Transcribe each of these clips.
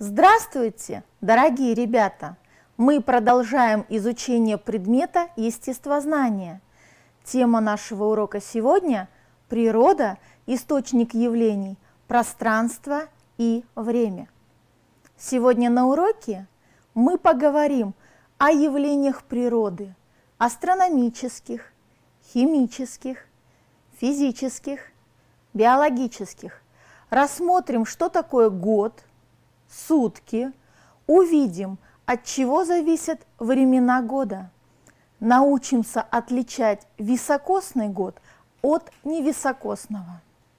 Здравствуйте, дорогие ребята! Мы продолжаем изучение предмета естествознания. Тема нашего урока сегодня – природа, источник явлений, пространство и время. Сегодня на уроке мы поговорим о явлениях природы, астрономических, химических, физических, биологических. Рассмотрим, что такое год, сутки, увидим, от чего зависят времена года. Научимся отличать високосный год от невисокосного.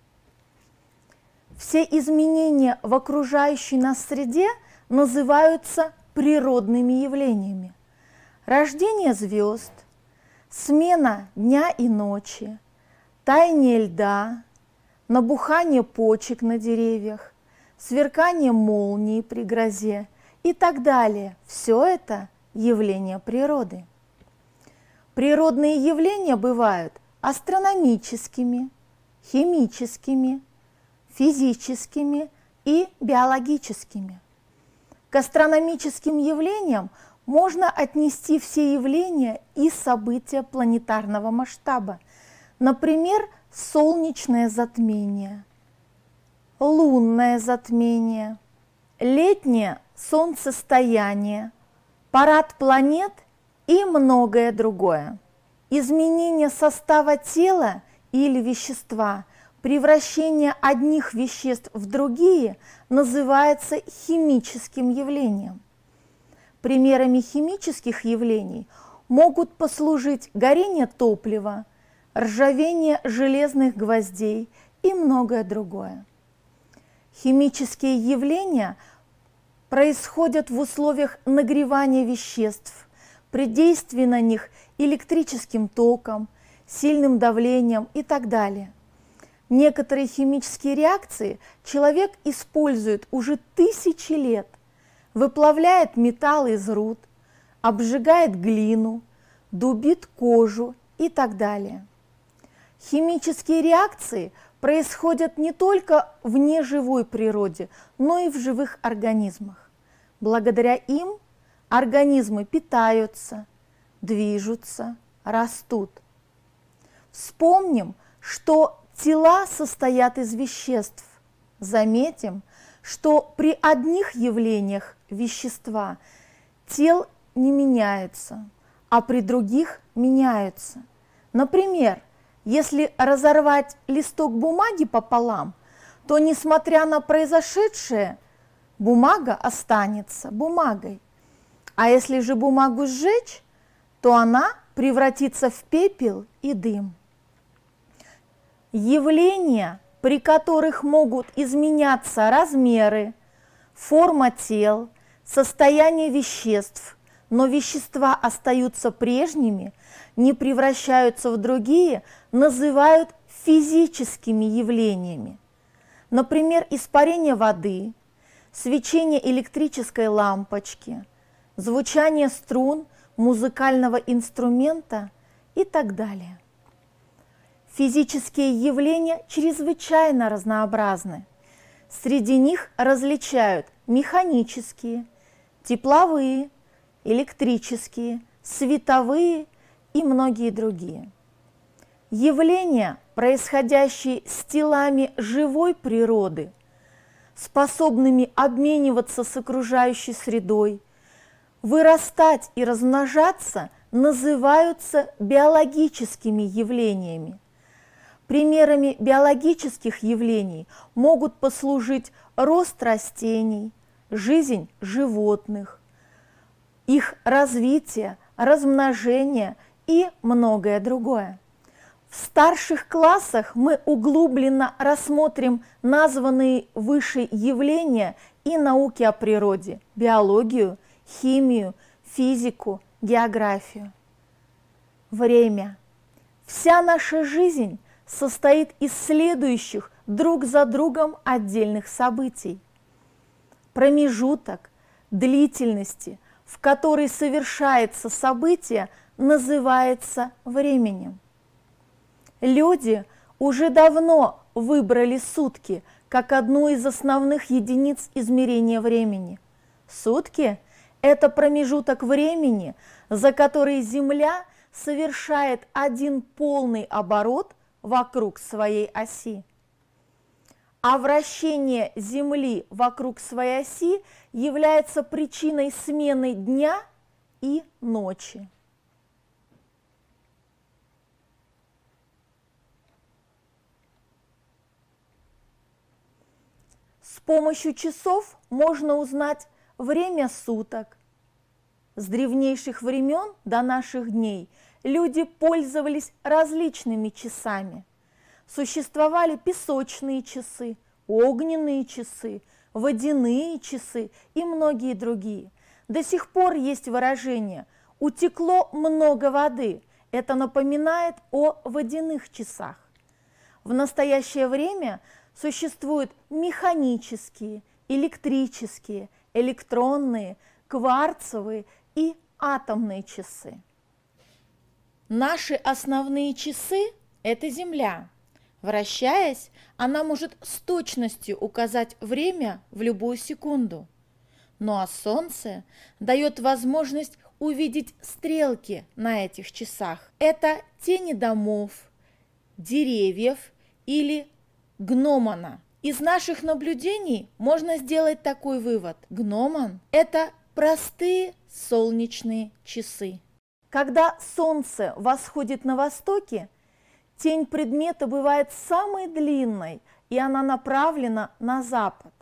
Все изменения в окружающей нас среде называются природными явлениями. Рождение звезд, смена дня и ночи, таяние льда, набухание почек на деревьях, сверкание молнии при грозе и так далее. Все это явления природы. Природные явления бывают астрономическими, химическими, физическими и биологическими. К астрономическим явлениям можно отнести все явления и события планетарного масштаба, например, солнечное затмение, лунное затмение, летнее солнцестояние, парад планет и многое другое. Изменение состава тела или вещества, превращение одних веществ в другие называется химическим явлением. Примерами химических явлений могут послужить горение топлива, ржавение железных гвоздей и многое другое. Химические явления происходят в условиях нагревания веществ, при действии на них электрическим током, сильным давлением и так далее. Некоторые химические реакции человек использует уже тысячи лет, выплавляет металл из руд, обжигает глину, дубит кожу и так далее. Химические реакции происходят не только в неживой природе, но и в живых организмах. Благодаря им организмы питаются, движутся, растут. Вспомним, что тела состоят из веществ. Заметим, что при одних явлениях вещества тел не меняются, а при других меняются. Например, если разорвать листок бумаги пополам, то, несмотря на произошедшее, бумага останется бумагой. А если же бумагу сжечь, то она превратится в пепел и дым. Явления, при которых могут изменяться размеры, форма тел, состояние веществ, но вещества остаются прежними, не превращаются в другие, называют физическими явлениями. Например, испарение воды, свечение электрической лампочки, звучание струн музыкального инструмента и так далее. Физические явления чрезвычайно разнообразны. Среди них различают механические, тепловые, электрические, световые и многие другие. Явления, происходящие с телами живой природы, способными обмениваться с окружающей средой, вырастать и размножаться, называются биологическими явлениями. Примерами биологических явлений могут послужить рост растений, жизнь животных, их развитие, размножение и многое другое. В старших классах мы углубленно рассмотрим названные выше явления и науки о природе, биологию, химию, физику, географию. Время. Вся наша жизнь состоит из следующих друг за другом отдельных событий. Промежуток длительности, в который совершается событие, называется временем. Люди уже давно выбрали сутки как одну из основных единиц измерения времени. Сутки – это промежуток времени, за который Земля совершает один полный оборот вокруг своей оси. А вращение Земли вокруг своей оси является причиной смены дня и ночи. С помощью часов можно узнать время суток. С древнейших времен до наших дней люди пользовались различными часами. Существовали песочные часы, огненные часы, водяные часы и многие другие. До сих пор есть выражение «утекло много воды». Это напоминает о водяных часах. В настоящее время существуют механические, электрические, электронные, кварцевые и атомные часы. Наши основные часы – это Земля. Вращаясь, она может с точностью указать время в любую секунду. Ну а Солнце дает возможность увидеть стрелки на этих часах. Это тени домов, деревьев или гномона. Из наших наблюдений можно сделать такой вывод. Гномон – это простые солнечные часы. Когда Солнце восходит на востоке, тень предмета бывает самой длинной, и она направлена на запад.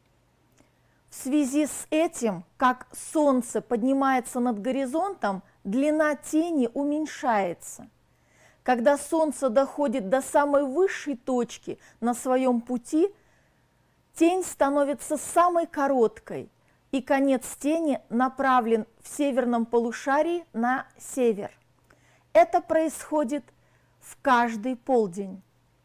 В связи с этим, как Солнце поднимается над горизонтом, длина тени уменьшается. Когда Солнце доходит до самой высшей точки на своем пути, тень становится самой короткой, и конец тени направлен в северном полушарии на север. Это происходит в каждый полдень.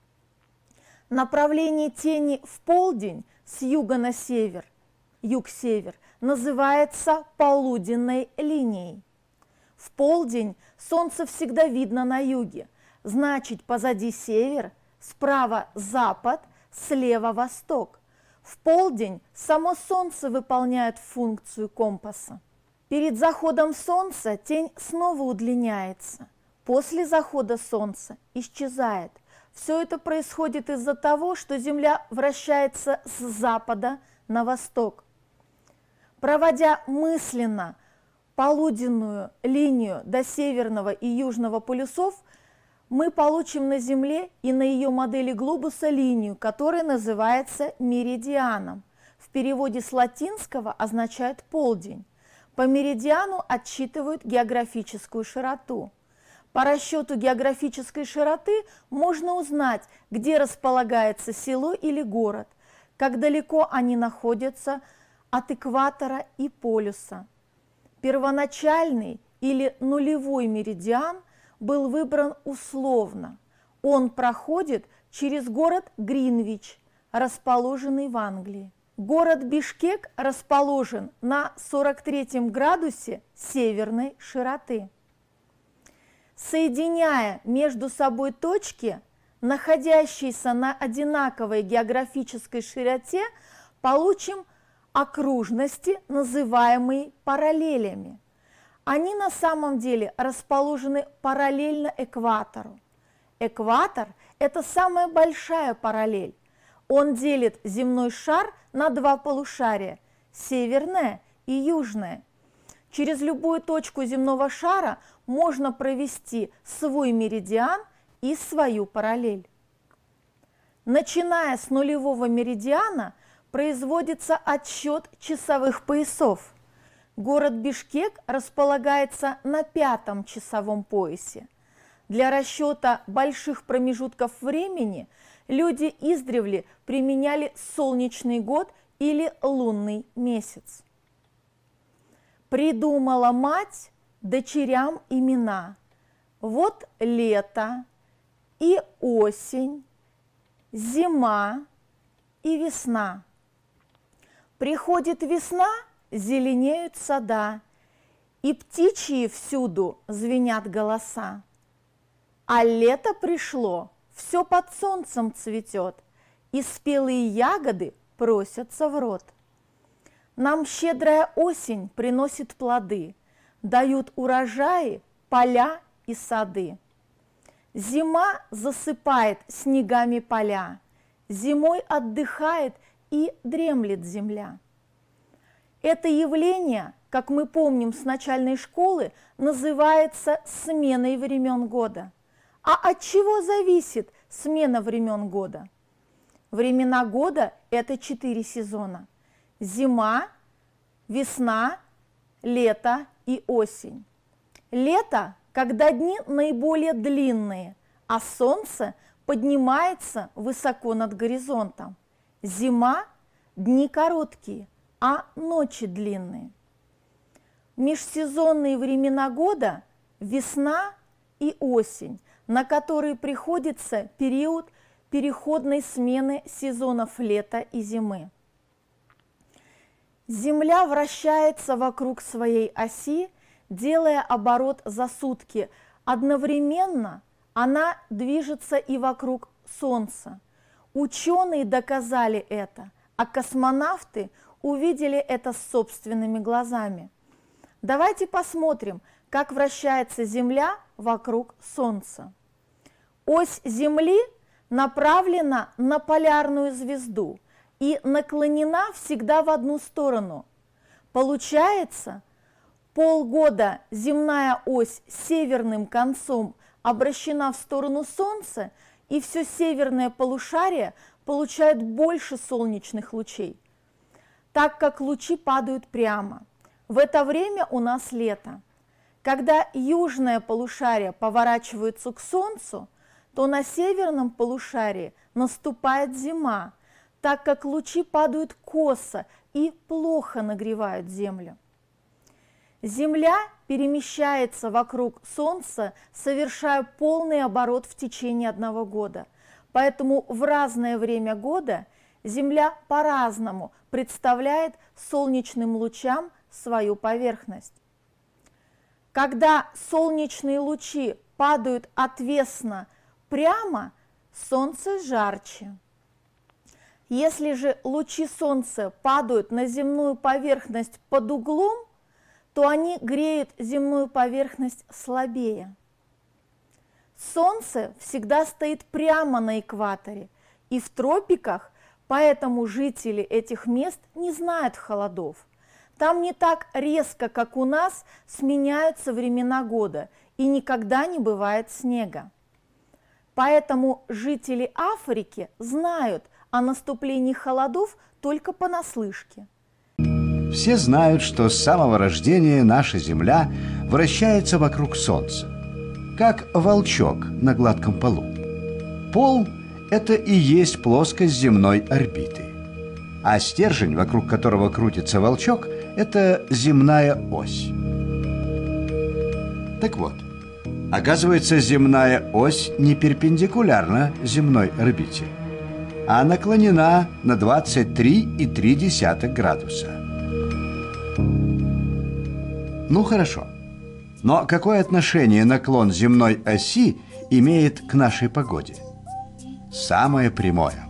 Направление тени в полдень с юга на север, юг-север, называется полуденной линией. В полдень Солнце всегда видно на юге, значит, позади север, справа запад, слева восток. В полдень само Солнце выполняет функцию компаса. Перед заходом Солнца тень снова удлиняется. После захода Солнца исчезает. Все это происходит из-за того, что Земля вращается с запада на восток. Проводя мысленно полуденную линию до северного и южного полюсов, мы получим на Земле и на ее модели глобуса линию, которая называется меридианом. В переводе с латинского означает полдень. По меридиану отсчитывают географическую широту. По расчету географической широты можно узнать, где располагается село или город, как далеко они находятся от экватора и полюса. Первоначальный или нулевой меридиан был выбран условно. Он проходит через город Гринвич, расположенный в Англии. Город Бишкек расположен на 43 градусе северной широты. Соединяя между собой точки, находящиеся на одинаковой географической широте, получим окружности, называемые параллелями. Они на самом деле расположены параллельно экватору. Экватор – это самая большая параллель. Он делит земной шар на два полушария – северное и южное. Через любую точку земного шара можно провести свой меридиан и свою параллель. Начиная с нулевого меридиана производится отсчет часовых поясов. Город Бишкек располагается на 5-м часовом поясе. Для расчета больших промежутков времени люди издревле применяли солнечный год или лунный месяц. Придумала мать дочерям имена. Вот лето и осень, зима и весна. Приходит весна, зеленеют сада, и птичьи всюду звенят голоса. А лето пришло, все под солнцем цветет, и спелые ягоды просятся в рот. Нам щедрая осень приносит плоды, дают урожаи поля и сады. Зима засыпает снегами поля, зимой отдыхает и дремлет земля. Это явление, как мы помним с начальной школы, называется сменой времен года. А от чего зависит смена времен года? Времена года – это 4 сезона: зима, весна, лето и осень. Лето, когда дни наиболее длинные, а солнце поднимается высоко над горизонтом. Зима – дни короткие, а ночи длинные. Межсезонные времена года – весна и осень, на которые приходится период переходной смены сезонов лета и зимы. Земля вращается вокруг своей оси, делая оборот за сутки. Одновременно она движется и вокруг Солнца. Ученые доказали это, а космонавты увидели это собственными глазами. Давайте посмотрим, как вращается Земля вокруг Солнца. Ось Земли направлена на полярную звезду и наклонена всегда в одну сторону. Получается, полгода земная ось северным концом обращена в сторону Солнца, и все северное полушарие получает больше солнечных лучей, так как лучи падают прямо. В это время у нас лето. Когда южное полушарие поворачивается к Солнцу, то на северном полушарии наступает зима, так как лучи падают косо и плохо нагревают Землю. Земля перемещается вокруг Солнца, совершая полный оборот в течение 1 года. Поэтому в разное время года Земля по-разному представляет солнечным лучам свою поверхность. Когда солнечные лучи падают отвесно прямо, Солнце жарче. Если же лучи Солнца падают на земную поверхность под углом, то они греют земную поверхность слабее. Солнце всегда стоит прямо на экваторе и в тропиках, поэтому жители этих мест не знают холодов. Там не так резко, как у нас, сменяются времена года и никогда не бывает снега. Поэтому жители Африки знают о наступлении холодов только понаслышке. Все знают, что с самого рождения наша Земля вращается вокруг Солнца, как волчок на гладком полу. Пол – это и есть плоскость земной орбиты, а стержень, вокруг которого крутится волчок, это земная ось. Так вот, оказывается, земная ось не перпендикулярна земной орбите, а наклонена на 23,3 градуса. Ну хорошо, но какое отношение наклон земной оси имеет к нашей погоде? Самое прямое.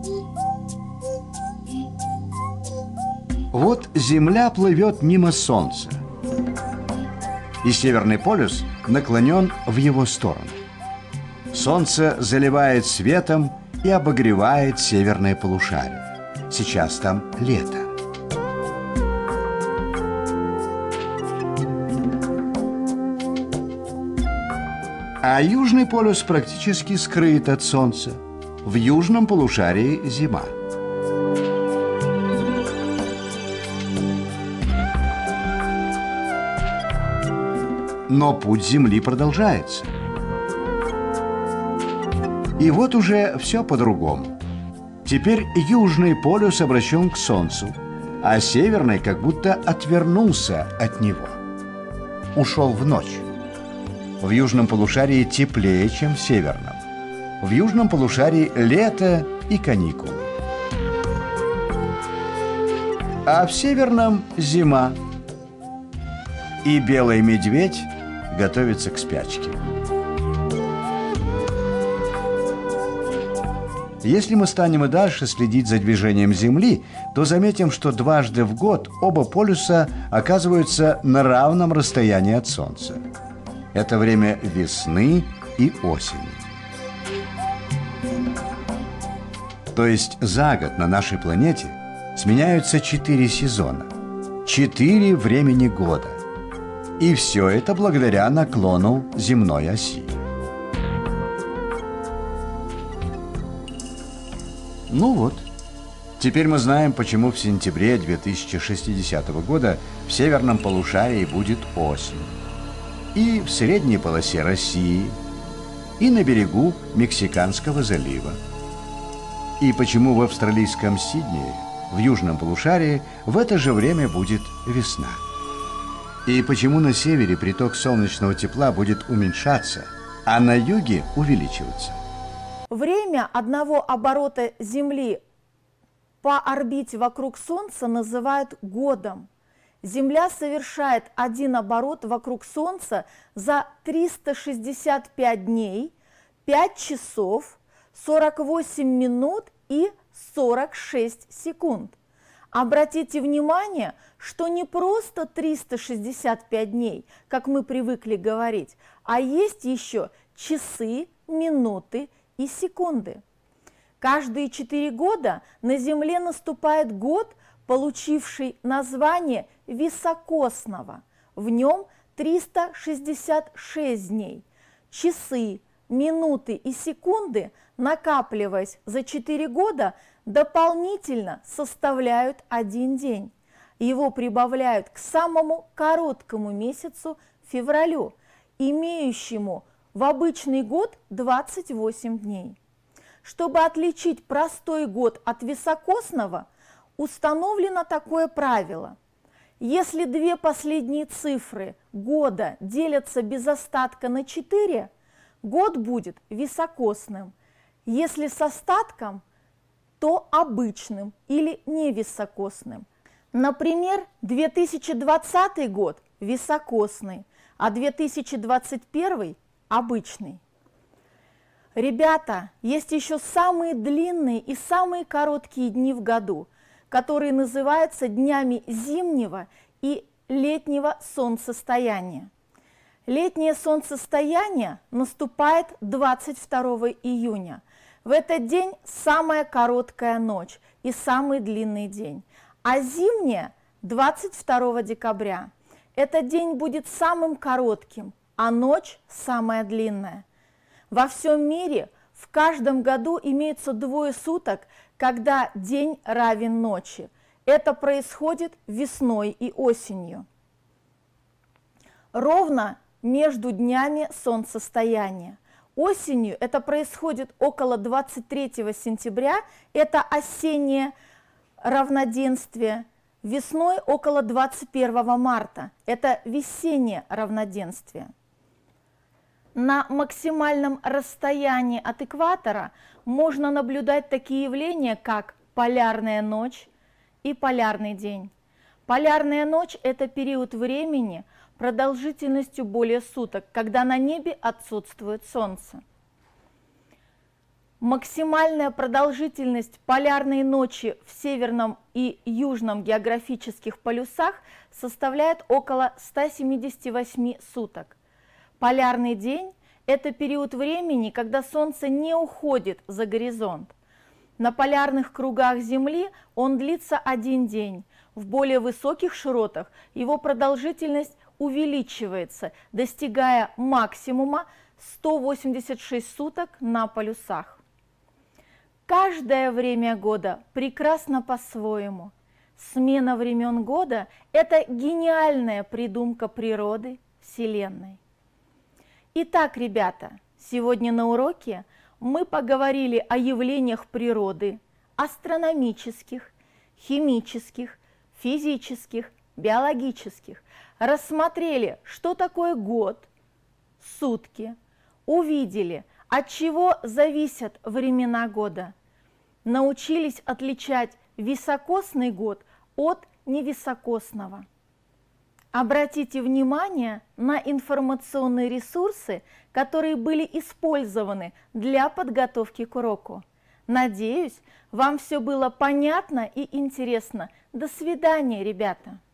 Вот Земля плывет мимо Солнца, и Северный полюс наклонен в его сторону. Солнце заливает светом и обогревает северное полушарие. Сейчас там лето. А Южный полюс практически скрыт от Солнца. В южном полушарии зима. Но путь Земли продолжается. И вот уже все по-другому. Теперь Южный полюс обращен к Солнцу, а Северный как будто отвернулся от него. Ушел в ночь. В южном полушарии теплее, чем в северном. В южном полушарии лето и каникулы. А в северном зима. И белый медведь готовится к спячке. Если мы станем и дальше следить за движением Земли, то заметим, что дважды в год оба полюса оказываются на равном расстоянии от Солнца. Это время весны и осени. То есть за год на нашей планете сменяются 4 сезона, 4 времени года. И все это благодаря наклону земной оси. Ну вот, теперь мы знаем, почему в сентябре 2060 года в северном полушарии будет осень. И в средней полосе России, и на берегу Мексиканского залива. И почему в австралийском Сиднее, в южном полушарии, в это же время будет весна. И почему на севере приток солнечного тепла будет уменьшаться, а на юге увеличиваться. Время одного оборота Земли по орбите вокруг Солнца называют годом. Земля совершает один оборот вокруг Солнца за 365 дней, 5 часов, 48 минут и 46 секунд. Обратите внимание, что не просто 365 дней, как мы привыкли говорить, а есть еще часы, минуты и секунды. Каждые 4 года на Земле наступает год, получивший название високосного. В нем 366 дней. Часы, минуты и секунды, накапливаясь за 4 года, дополнительно составляют 1 день. Его прибавляют к самому короткому месяцу февралю, имеющему в обычный год 28 дней. Чтобы отличить простой год от високосного, установлено такое правило. Если 2 последние цифры года делятся без остатка на 4, год будет високосным. Если с остатком, то обычным или невисокосным. Например, 2020 год високосный, а 2021 обычный. Ребята, есть еще самые длинные и самые короткие дни в году, которые называются днями зимнего и летнего солнцестояния. Летнее солнцестояние наступает 22 июня. В этот день самая короткая ночь и самый длинный день. А зимнее 22 декабря. Этот день будет самым коротким, а ночь самая длинная. Во всем мире в каждом году имеется 2 суток, когда день равен ночи. Это происходит весной и осенью. Ровно между днями солнцестояния. Осенью это происходит около 23 сентября, это осеннее равноденствие. Весной около 21 марта, это весеннее равноденствие. На максимальном расстоянии от экватора можно наблюдать такие явления, как полярная ночь и полярный день. Полярная ночь – это период времени продолжительностью более суток, когда на небе отсутствует солнце. Максимальная продолжительность полярной ночи в северном и южном географических полюсах составляет около 178 суток. Полярный день – это период времени, когда солнце не уходит за горизонт. На полярных кругах Земли он длится 1 день. В более высоких широтах его продолжительность увеличивается, достигая максимума 186 суток на полюсах. Каждое время года прекрасно по-своему. Смена времен года – это гениальная придумка природы, Вселенной. Итак, ребята, сегодня на уроке мы поговорили о явлениях природы, астрономических, химических, физических, биологических, рассмотрели, что такое год, сутки, увидели, от чего зависят времена года, научились отличать високосный год от невисокосного. Обратите внимание на информационные ресурсы, которые были использованы для подготовки к уроку. Надеюсь, вам все было понятно и интересно. До свидания, ребята!